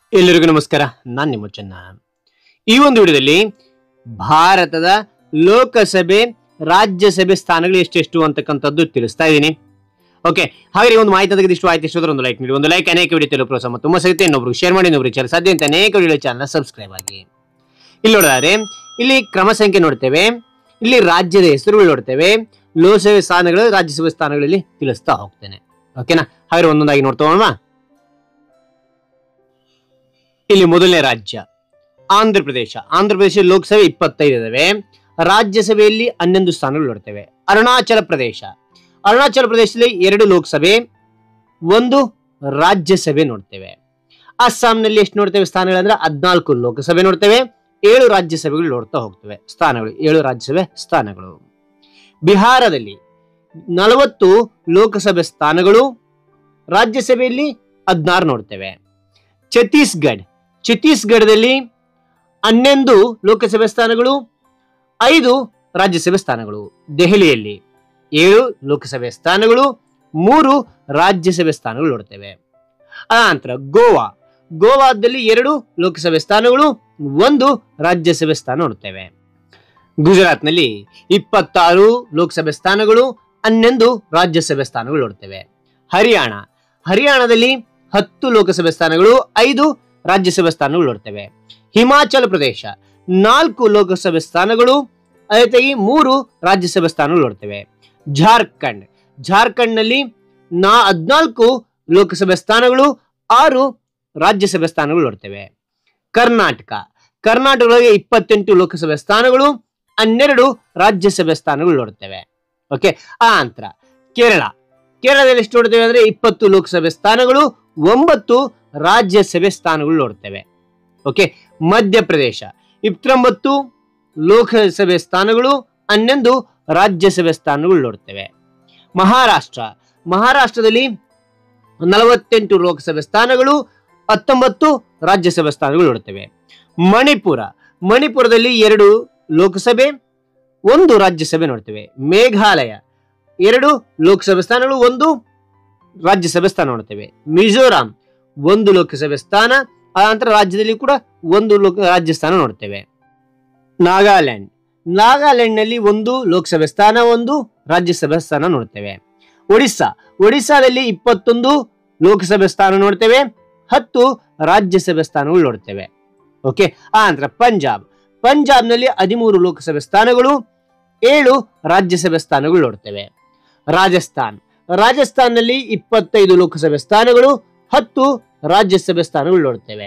ಎಲ್ಲರಿಗೂ ನಮಸ್ಕಾರ. ನಾನು ನಿಮ್ಮ ಚೆನ್ನ. ಈ ಒಂದು ವಿಡಿಯೋದಲ್ಲಿ ಭಾರತದ ಲೋಕಸಭೆ ರಾಜ್ಯಸಭೆ ಸ್ಥಾನಗಳು ಎಷ್ಟೆಷ್ಟು ಅಂತಕ್ಕಂಥದ್ದು ತಿಳಿಸ್ತಾ ಇದ್ದೀನಿ. ಓಕೆ, ಹಾಗೆ ಒಂದು ಮಾಹಿತಿ ತೆಗೆದಿಷ್ಟು ಆಯ್ತು ಇಷ್ಟೋದ್ರೆ ಒಂದು ಲೈಕ್ ನೀಡಿ. ಒಂದು ಲೈಕ್ ಅನೇಕ ವಿಡಿಯೋ ತಿಳಿಯಲು ಪ್ರೋತ್ಸಾಹ ಮತ್ತು ತುಂಬ ಸಿಗುತ್ತೆ. ಇನ್ನೊಬ್ರು ಶೇರ್ ಮಾಡಿ, ಇನ್ನೊಬ್ರು ಚಾನಲ್ ಸಾಧ್ಯ ಅಂತ ಅನೇಕ ವಿಡಿಯೋ ಚಾನಲ್ ಸಬ್ಸ್ಕ್ರೈಬ್ ಆಗಿ. ಇಲ್ಲಿ ನೋಡಿದ್ರೆ ಇಲ್ಲಿ ಕ್ರಮ ಸಂಖ್ಯೆ ನೋಡ್ತೇವೆ, ಇಲ್ಲಿ ರಾಜ್ಯದ ಹೆಸರುಗಳು ನೋಡ್ತೇವೆ, ಲೋಕಸಭೆ ಸ್ಥಾನಗಳು ರಾಜ್ಯಸಭೆ ಸ್ಥಾನಗಳಲ್ಲಿ ತಿಳಿಸ್ತಾ ಹೋಗ್ತೇನೆ. ಓಕೆನಾ, ಹಾಗೆ ಒಂದೊಂದಾಗಿ ನೋಡ್ತಾ ಹೋಗೋಣ. ಇಲ್ಲಿ ಮೊದಲನೇ ರಾಜ್ಯ ಆಂಧ್ರ ಪ್ರದೇಶ. ಆಂಧ್ರ ಪ್ರದೇಶ ಲೋಕಸಭೆ 25 ಇದಾವೆ, ರಾಜ್ಯಸಭೆಯಲ್ಲಿ 11 ಸ್ಥಾನಗಳು ನೋಡ್ತೇವೆ. ಅರುಣಾಚಲ ಪ್ರದೇಶ. ಅರುಣಾಚಲ ಪ್ರದೇಶದಲ್ಲಿ 2 ಲೋಕಸಭೆ 1 ರಾಜ್ಯಸಭೆ ನೋಡ್ತೇವೆ. ಅಸ್ಸಾಂನಲ್ಲಿ ಎಷ್ಟು ನೋಡ್ತೇವೆ ಸ್ಥಾನಗಳು ಅಂದ್ರೆ 14 ಲೋಕಸಭೆ ನೋಡ್ತೇವೆ, 7 ರಾಜ್ಯಸಭೆಗಳು ನೋಡ್ತಾ ಹೋಗ್ತೇವೆ. ಸ್ಥಾನಗಳು 7 ರಾಜ್ಯಸಭೆ ಸ್ಥಾನಗಳು. ಬಿಹಾರದಲ್ಲಿ 40 ಲೋಕಸಭೆ ಸ್ಥಾನಗಳು, ರಾಜ್ಯಸಭೆಯಲ್ಲಿ 16 ನೋಡ್ತೇವೆ. ಛತ್ತೀಸ್ಗಢದಲ್ಲಿ 11 ಲೋಕಸಭೆ ಸ್ಥಾನಗಳು, 5 ರಾಜ್ಯಸಭೆ ಸ್ಥಾನಗಳು. ದೆಹಲಿಯಲ್ಲಿ 7 ಲೋಕಸಭೆ ಸ್ಥಾನಗಳು, 3 ರಾಜ್ಯಸಭೆ ಸ್ಥಾನಗಳು ನೋಡ್ತೇವೆ. ಅನಂತರ ಗೋವಾದಲ್ಲಿ 2 ಲೋಕಸಭೆ ಸ್ಥಾನಗಳು, 1 ರಾಜ್ಯಸಭೆ ಸ್ಥಾನ ನೋಡ್ತೇವೆ. ಗುಜರಾತ್ನಲ್ಲಿ 26 ಲೋಕಸಭೆ ಸ್ಥಾನಗಳು, 11 ರಾಜ್ಯಸಭೆ ಸ್ಥಾನಗಳು ನೋಡ್ತೇವೆ. ಹರಿಯಾಣದಲ್ಲಿ 10 ಲೋಕಸಭೆ ಸ್ಥಾನಗಳು, 5 ರಾಜ್ಯಸಭೆ ಸ್ಥಾನಗಳು ನೋಡ್ತೇವೆ. ಹಿಮಾಚಲ ಪ್ರದೇಶ 4 ಲೋಕಸಭೆ ಸ್ಥಾನಗಳು, ಅದೇ 3 ರಾಜ್ಯಸಭೆ ಸ್ಥಾನಗಳು ನೋಡ್ತೇವೆ. ಜಾರ್ಖಂಡ್ನಲ್ಲಿ 14 ಲೋಕಸಭೆ ಸ್ಥಾನಗಳು, 6 ರಾಜ್ಯಸಭೆ ಸ್ಥಾನಗಳು ನೋಡ್ತೇವೆ. ಕರ್ನಾಟಕದಲ್ಲಿ 28 ಲೋಕಸಭೆ ಸ್ಥಾನಗಳು, 12 ರಾಜ್ಯಸಭೆ ಸ್ಥಾನಗಳು ನೋಡ್ತೇವೆ. ಓಕೆ, ಆ ನಂತರ ಕೇರಳದಲ್ಲಿ ಎಷ್ಟು ನೋಡ್ತೇವೆ ಅಂದ್ರೆ 20 ಲೋಕಸಭೆ ಸ್ಥಾನಗಳು, 9 ರಾಜ್ಯಸಭೆ ಸ್ಥಾನಗಳು ನೋಡ್ತೇವೆ. ಓಕೆ, ಮಧ್ಯಪ್ರದೇಶ 29 ಲೋಕಸಭೆ ಸ್ಥಾನಗಳು, 11 ರಾಜ್ಯಸಭೆ ಸ್ಥಾನಗಳು ನೋಡ್ತೇವೆ. ಮಹಾರಾಷ್ಟ್ರದಲ್ಲಿ 48 ಲೋಕಸಭೆ ಸ್ಥಾನಗಳು, 19 ರಾಜ್ಯಸಭೆ ಸ್ಥಾನಗಳು ನೋಡ್ತೇವೆ. ಮಣಿಪುರದಲ್ಲಿ 2 ಲೋಕಸಭೆ, 1 ರಾಜ್ಯಸಭೆ ನೋಡ್ತೇವೆ. ಮೇಘಾಲಯ 2 ಲೋಕಸಭೆ ಸ್ಥಾನಗಳು, 1 ರಾಜ್ಯಸಭೆ ಸ್ಥಾನ ನೋಡ್ತೇವೆ. ಮಿಜೋರಾಂ 1 ಲೋಕಸಭೆ ಸ್ಥಾನ, ಆನಂತರ ರಾಜ್ಯದಲ್ಲಿ ಕೂಡ 1 ರಾಜ್ಯ ಸ್ಥಾನ ನೋಡ್ತೇವೆ. ನಾಗಾಲ್ಯಾಂಡ್ನಲ್ಲಿ 1 ಲೋಕಸಭೆ ಸ್ಥಾನ, 1 ರಾಜ್ಯಸಭೆ ಸ್ಥಾನ ನೋಡ್ತೇವೆ. ಒಡಿಸ್ಸಾದಲ್ಲಿ 21 ಲೋಕಸಭೆ ಸ್ಥಾನ ನೋಡ್ತೇವೆ, 10 ರಾಜ್ಯಸಭೆ ಸ್ಥಾನಗಳು ನೋಡ್ತೇವೆ. ಓಕೆ, ಆನಂತರ ಪಂಜಾಬ್ನಲ್ಲಿ 13 ಲೋಕಸಭೆ ಸ್ಥಾನಗಳು, 7 ರಾಜ್ಯಸಭೆ ಸ್ಥಾನಗಳು ನೋಡ್ತೇವೆ. ರಾಜಸ್ಥಾನ್ನಲ್ಲಿ 25 ಲೋಕಸಭೆ ಸ್ಥಾನಗಳು, 10 ರಾಜ್ಯಸಭೆ ಸ್ಥಾನಗಳು ನೋಡ್ತೇವೆ.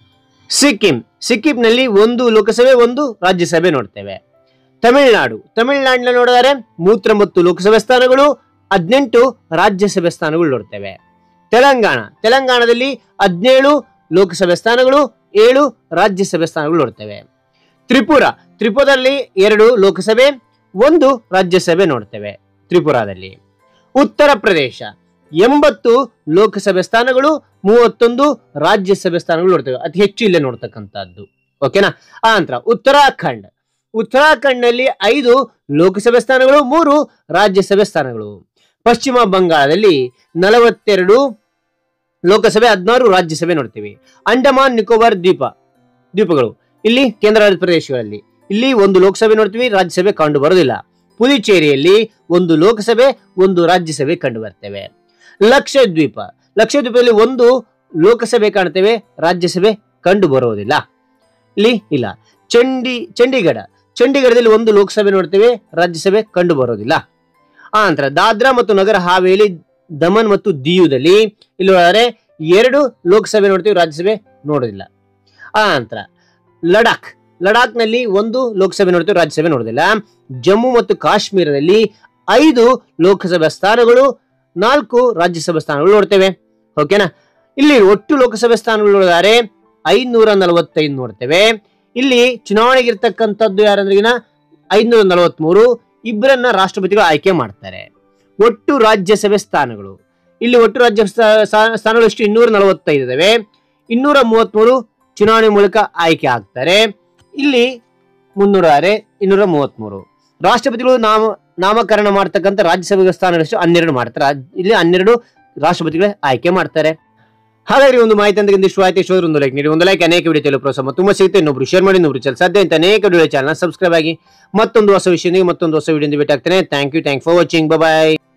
ಸಿಕ್ಕಿಂನಲ್ಲಿ 1 ಲೋಕಸಭೆ, 1 ರಾಜ್ಯಸಭೆ ನೋಡ್ತೇವೆ. ತಮಿಳುನಾಡಿನಲ್ಲಿ ನೋಡಿದರೆ 39 ಲೋಕಸಭೆ ಸ್ಥಾನಗಳು, 18 ರಾಜ್ಯಸಭೆ ಸ್ಥಾನಗಳು ನೋಡ್ತೇವೆ. ತೆಲಂಗಾಣದಲ್ಲಿ 17 ಲೋಕಸಭೆ ಸ್ಥಾನಗಳು, 7 ರಾಜ್ಯಸಭೆ ಸ್ಥಾನಗಳು ನೋಡ್ತೇವೆ. ತ್ರಿಪುರದಲ್ಲಿ 2 ಲೋಕಸಭೆ, 1 ರಾಜ್ಯಸಭೆ ನೋಡ್ತೇವೆ. ತ್ರಿಪುರಾದಲ್ಲಿ. ಉತ್ತರ ಪ್ರದೇಶ 80 ಲೋಕಸಭೆ ಸ್ಥಾನಗಳು, 31 ರಾಜ್ಯಸಭೆ ಸ್ಥಾನಗಳು ನೋಡ್ತೇವೆ. ಅತಿ ಹೆಚ್ಚು ಇಲ್ಲೇ ನೋಡ್ತಕ್ಕಂಥದ್ದು. ಓಕೆನಾ, ಆ ನಂತರ ಉತ್ತರಾಖಂಡ್ನಲ್ಲಿ 5 ಲೋಕಸಭೆ ಸ್ಥಾನಗಳು, 3 ರಾಜ್ಯಸಭೆ ಸ್ಥಾನಗಳು. ಪಶ್ಚಿಮ ಬಂಗಾಳದಲ್ಲಿ 42 ಲೋಕಸಭೆ, 16 ರಾಜ್ಯಸಭೆ ನೋಡ್ತೀವಿ. ಅಂಡಮಾನ್ ನಿಕೋಬಾರ್ ದ್ವೀಪಗಳು ಇಲ್ಲಿ ಕೇಂದ್ರಾಡಳಿತ ಪ್ರದೇಶಗಳಲ್ಲಿ ಇಲ್ಲಿ 1 ಲೋಕಸಭೆ ನೋಡ್ತೀವಿ, ರಾಜ್ಯಸಭೆ ಕಂಡು ಬರೋದಿಲ್ಲ. ಪುದುಚೇರಿಯಲ್ಲಿ 1 ಲೋಕಸಭೆ, 1 ರಾಜ್ಯಸಭೆ ಕಂಡು ಬರ್ತೇವೆ. ಲಕ್ಷದ್ವೀಪದಲ್ಲಿ 1 ಲೋಕಸಭೆ ಕಾಣ್ತೇವೆ, ರಾಜ್ಯಸಭೆ ಕಂಡು ಬರುವುದಿಲ್ಲ. ಇಲ್ಲಿ ಇಲ್ಲ. ಚಂಡೀಗಢದಲ್ಲಿ 1 ಲೋಕಸಭೆ ನೋಡ್ತೇವೆ, ರಾಜ್ಯಸಭೆ ಕಂಡು ಬರೋದಿಲ್ಲ. ಆ ನಂತರ ದಾದ್ರಾ ಮತ್ತು ನಗರ ಹಾವೇಲಿ, ದಮನ್ ಮತ್ತು ದಿಯುದಲ್ಲಿ ಇಲ್ಲಿ 2 ಲೋಕಸಭೆ ನೋಡ್ತೇವೆ, ರಾಜ್ಯಸಭೆ ನೋಡೋದಿಲ್ಲ. ಆ ನಂತರ ಲಡಾಖ್ನಲ್ಲಿ 1 ಲೋಕಸಭೆ ನೋಡ್ತೇವೆ, ರಾಜ್ಯಸಭೆ ನೋಡೋದಿಲ್ಲ. ಜಮ್ಮು ಮತ್ತು ಕಾಶ್ಮೀರದಲ್ಲಿ 5 ಲೋಕಸಭಾ ಸ್ಥಾನಗಳು, 4 ರಾಜ್ಯಸಭಾ ಸ್ಥಾನಗಳು ನೋಡ್ತೇವೆ. ಓಕೆನಾ, ಇಲ್ಲಿ ಒಟ್ಟು ಲೋಕಸಭೆ ಸ್ಥಾನಗಳು ನೋಡಿದರೆ 545 ನೋಡ್ತೇವೆ. ಇಲ್ಲಿ ಚುನಾವಣೆಗೆ ಇರ್ತಕ್ಕಂಥದ್ದು ಯಾರಂದ್ರಿಗಿನ 543, ಇಬ್ಬರನ್ನ ರಾಷ್ಟ್ರಪತಿಗಳು ಆಯ್ಕೆ ಮಾಡ್ತಾರೆ. ಒಟ್ಟು ರಾಜ್ಯಸಭೆ ಸ್ಥಾನಗಳು ಇಲ್ಲಿ ಒಟ್ಟು ರಾಜ್ಯ ಸ್ಥಾನಗಳು ಎಷ್ಟು 245 ಇದಾವೆ. 233 ಚುನಾವಣೆ ಮೂಲಕ ಆಯ್ಕೆ ಆಗ್ತಾರೆ. ಇಲ್ಲಿ 233 ರಾಷ್ಟ್ರಪತಿಗಳು ನಾಮಕರಣ ಮಾಡ್ತಕ್ಕಂಥ ರಾಜ್ಯಸಭೆ ಸ್ಥಾನಗಳಷ್ಟು 12 ಮಾಡ್ತಾರೆ. ಇಲ್ಲಿ 12 ರಾಷ್ಟ್ರಪತಿಗಳೇ ಆಯ್ಕೆ ಮಾಡ್ತಾರೆ. ಹಾಗಾದ್ರೆ ಒಂದು ಮಾಹಿತಿ ಅಂತ ಇಷ್ಟ ಆಯ್ತು, ಇಷ್ಟ ಒಂದು ಲೈಕ್ ನೀಡಿ. ಒಂದು ಲೈಕ್ ಅನೇಕ ವಿಡಿಯೋ ಪ್ರೋತ್ಸಾಹ ತುಂಬಾ ಸಿಗುತ್ತೆ. ಇನ್ನೊಬ್ರು ಶೇರ್ ಮಾಡಿ, ಇನ್ನೊಬ್ರು ಸಾಧ್ಯ ಅಂತ ಅನೇಕ ವಿಡಿಯೋ ಚಾನಲ್ ಸಬ್ಸ್ಕ್ರೈಬ್ ಆಗಿ ಮತ್ತೊಂದು ಹೊಸ ವಿಷಯದಿಂದ ಮತ್ತೊಂದು ಹೊಸ ವಿಡಿಯೋ ಭೇಟಿ ಆಗ್ತೇನೆ. Thank you for watching. Bye.